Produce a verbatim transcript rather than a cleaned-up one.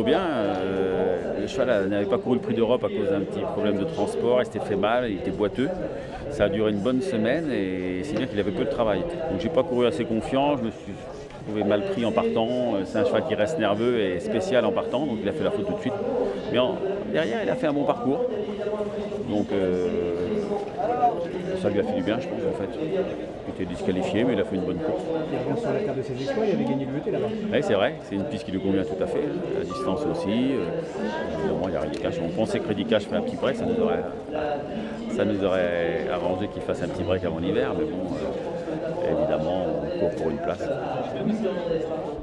plutôt bien. Euh, le cheval n'avait pas couru le prix d'Europe à cause d'un petit problème de transport, il s'était fait mal, il était boiteux. Ça a duré une bonne semaine et c'est bien qu'il avait peu de travail. Donc j'ai pas couru assez confiant, je me suis trouvé mal pris en partant. C'est un cheval qui reste nerveux et spécial en partant, donc il a fait la faute tout de suite. Mais en, derrière, il a fait un bon parcours. Donc euh, ça lui a fait du bien, je pense, en fait. Il était disqualifié, mais il a fait une bonne course. Il revient sur la terre de ses exploits, il avait gagné le E T là-bas. Oui, c'est vrai, c'est une piste qui lui convient tout à fait. La distance aussi. Euh, évidemment, il y a Ready Cash. On pensait que Ready Cash fait un petit break, ça nous aurait, ça nous aurait arrangé qu'il fasse un petit break avant l'hiver, mais bon, euh, évidemment, on court pour une place.